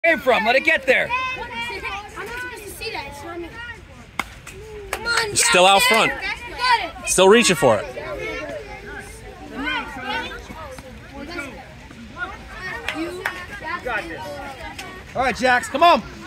came from. Let it get there. I'm not supposed to see that. It's not me. Come on, Jack, Still out front. Still reaching for it. All right, Jax, come on.